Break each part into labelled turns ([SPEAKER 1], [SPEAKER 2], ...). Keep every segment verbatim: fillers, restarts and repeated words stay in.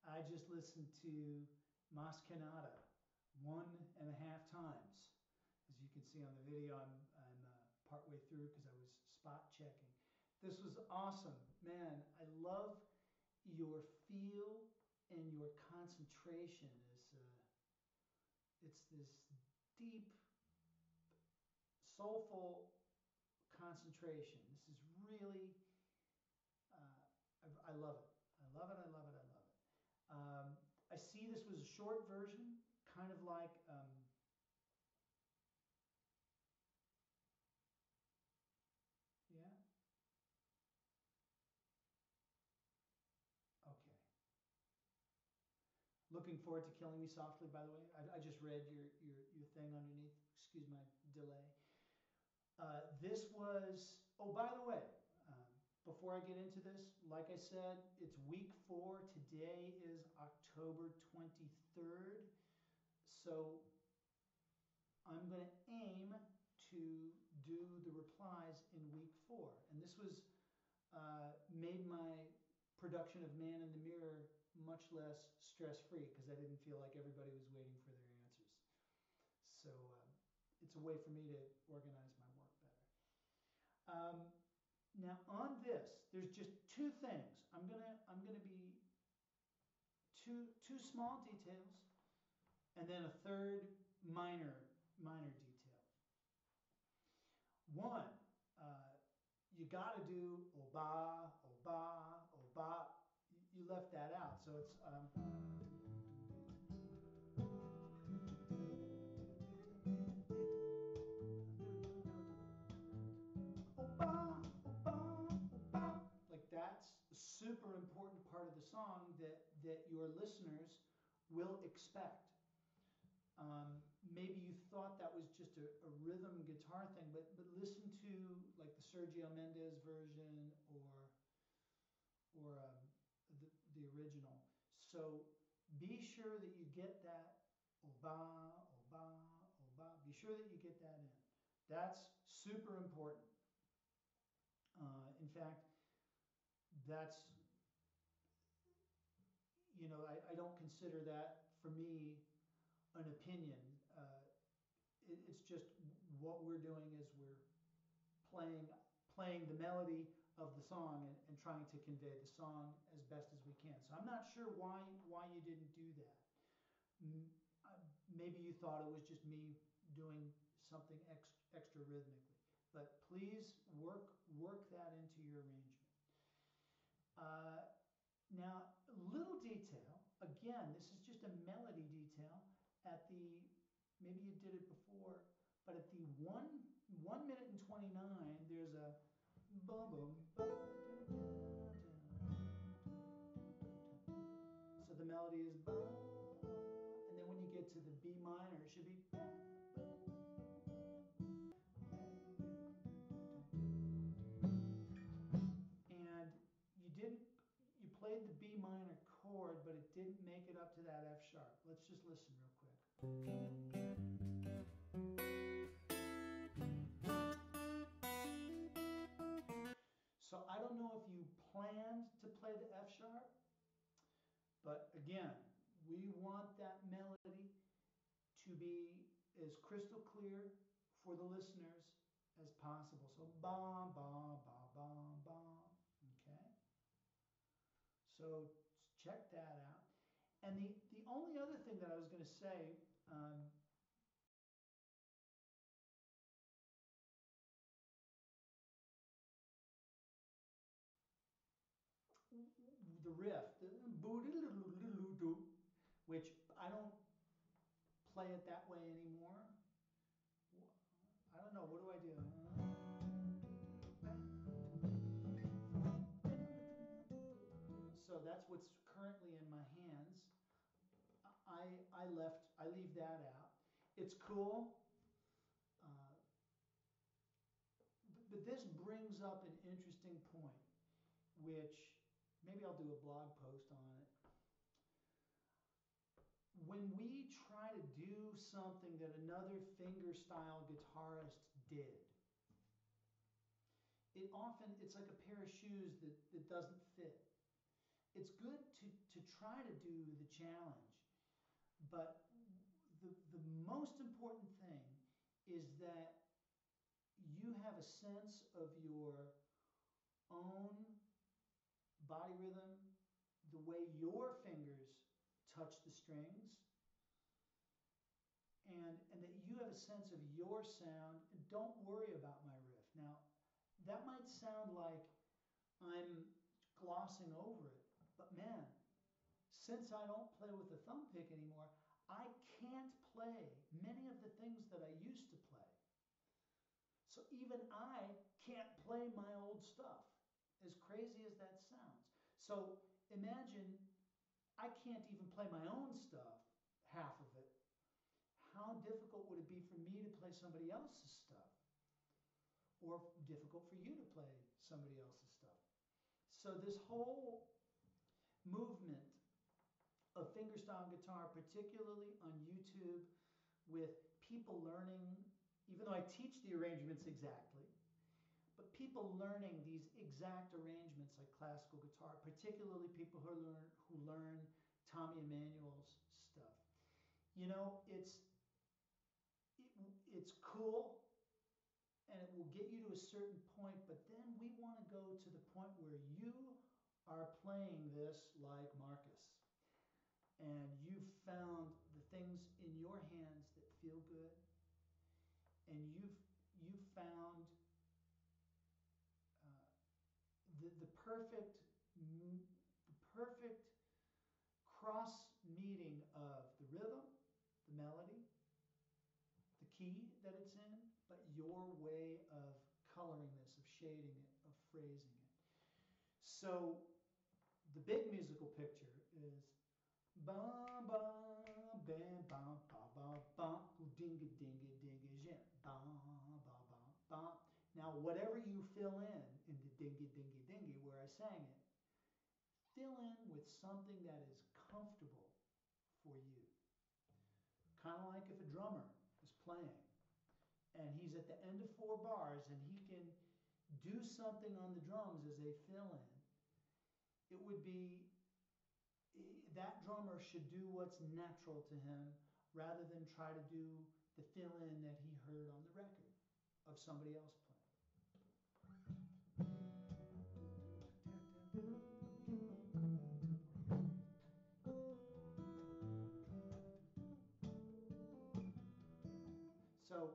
[SPEAKER 1] I just listened to Mas Kanata one and a half times. As you can see on the video, I'm, I'm uh, partway through because I was spot checking. This was awesome. Man, I love your feel and your concentration. Is uh, It's this deep, soulful concentration. This is really, uh, I, I love it. I love it, I love it, I love it. Um, I see this was a short version, kind of like, um, yeah? Okay. Looking forward to Killing Me Softly, by the way. I, I just read your, your, your thing underneath. Excuse my delay. Uh, this was, oh, by the way, um, before I get into this, like I said, it's week four. Today is October twenty-third. So I'm going to aim to do the replies in week four. And this was uh, made my production of Man in the Mirror much less stress-free because I didn't feel like everybody was waiting for their answers. So uh, it's a way for me to organize my work better. Um, now on this, there's just two things. I'm gonna I'm gonna be two two small details, and then a third minor minor detail. One, uh, you got to do oba oba oba. You left that out, so it's. Um, Like that's a super important part of the song that, that your listeners will expect. Um, maybe you thought that was just a, a rhythm guitar thing, but but listen to like the Sergio Mendes version or or um, the the original. So be sure that you get that oba oba oba. Be sure that you get that in. That's super important. Uh, in fact, that's, you know, I, I don't consider that, for me, an opinion. Uh, it, it's just what we're doing is we're playing playing the melody of the song and, and trying to convey the song as best as we can. So I'm not sure why why you didn't do that. Maybe you thought it was just me doing something ex, extra rhythmically. But please work work that into your arrangement. Uh, now, little detail, again, this is just a melody detail at the, maybe you did it before, but at the one, one minute and twenty-nine, there's a bum bum. So the melody is bum, and then when you get to the B minor, it should be. And you didn't, you played the B minor chord, but it didn't make it up to that F sharp. Let's just listen real quick. So I don't know if you planned to play the F sharp, but again, we want that melody to be as crystal clear for the listeners as possible. So bom, bom, bom, bom, bom, okay? So check that out. And the, the only other thing that I was going to say, um, the riff, the which I don't play it that way anymore. I don't know, what do I do? So that's what's currently in my hands. I, I left, I leave that out. It's cool. Uh, but this brings up an interesting point, which maybe I'll do a blog post on it. When we try to do something that another fingerstyle guitarist did, it often, it's like a pair of shoes that, that doesn't fit. it's good to, to try to do the challenge, but the, the most important thing is that you have a sense of your own body rhythm, the way your fingers touch the strings, and, and that you have a sense of your sound, and don't worry about my riff. Now, that might sound like I'm glossing over it, but man, since I don't play with the thumb pick anymore, I can't play many of the things that I used to play. So even I can't play my old stuff, as crazy as that sounds. So imagine I can't even play my own stuff, half of it. How difficult would it be for me to play somebody else's stuff? Or difficult for you to play somebody else's stuff? So this whole movement of fingerstyle guitar, particularly on YouTube, with people learning, even though I teach the arrangements exactly, but people learning these exact arrangements like classical guitar, particularly people who learn who learn Tommy Emmanuel's stuff. You know, it's it, it's cool, and it will get you to a certain point, but then we want to go to the point where you are playing this like Marcus, and you've found the things in your hands that feel good, and you've you've found uh, the the perfect the perfect cross meeting of the rhythm, the melody, the key that it's in, but your way of coloring this, of shading it, of phrasing it. So the big musical picture is ba ba bam bam ba ba ba dinga dinga dinga jim ba ba ba ba. Now whatever you fill in in the dinga dinga dinga where I sang it, fill in with something that is comfortable for you. Kind of like if a drummer is playing and he's at the end of four bars and he can do something on the drums as they fill in, it would be, that drummer should do what's natural to him rather than try to do the fill in that he heard on the record of somebody else playing. So,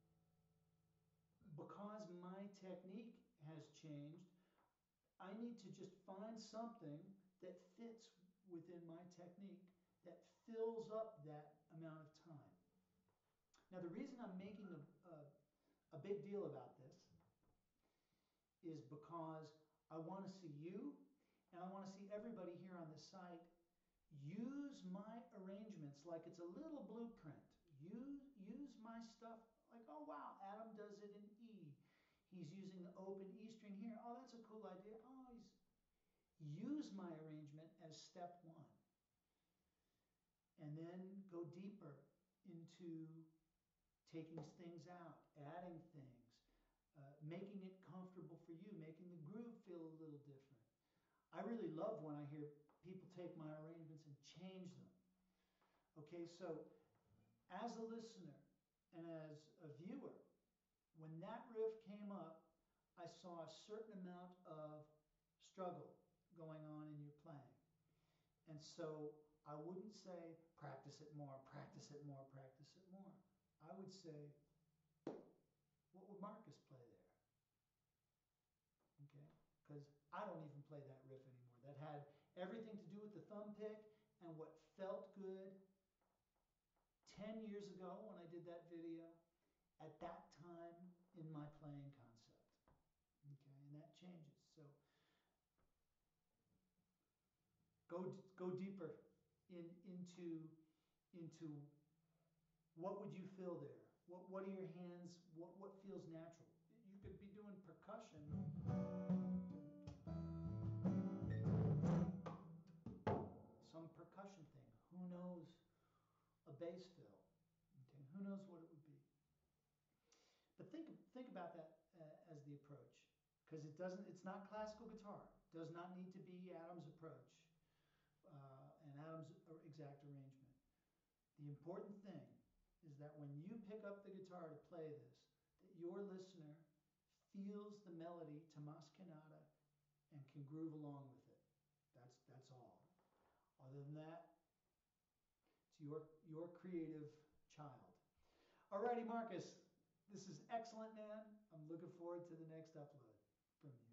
[SPEAKER 1] because my technique has changed, I need to just find something that fits within my technique that fills up that amount of time. Now, the reason I'm making a, a, a big deal about this is because I want to see you and I want to see everybody here on the site use my arrangements like it's a little blueprint. Use, use my stuff like, oh wow, Adam does it in E. He's using the open E string here. Oh, that's a cool idea. Oh, he's... Use my arrangement as step one. And then go deeper into taking things out, adding things, uh, making it comfortable for you, making the groove feel a little different. I really love when I hear people take my arrangements and change them. Okay, so as a listener and as a viewer, when that riff came up, I saw a certain amount of struggle going on in your playing. And so I wouldn't say practice it more, practice it more, practice it more. I would say, what would Marcus play there? Okay, because I don't even play that riff anymore. That had everything to do with the thumb pick and what felt good ten years ago when I did that video, at that time in my playing concept. Okay, and that changes. So go go deeper in into into what would you feel there? What what are your hands? What what feels natural? You could be doing percussion. Some percussion thing. Who knows? A bass fill. Okay, who knows what it would be? But think think about that uh, as the approach, because it doesn't. It's not classical guitar. Does not need to be Adam's approach uh, and Adam's exact arrangement. The important thing is that when you pick up the guitar to play this, that your listener feels the melody Tomas Quinata and can groove along with it. That's that's all. Other than that, it's your your creative child. Alrighty, Marcus, this is excellent, man. I'm looking forward to the next upload from you.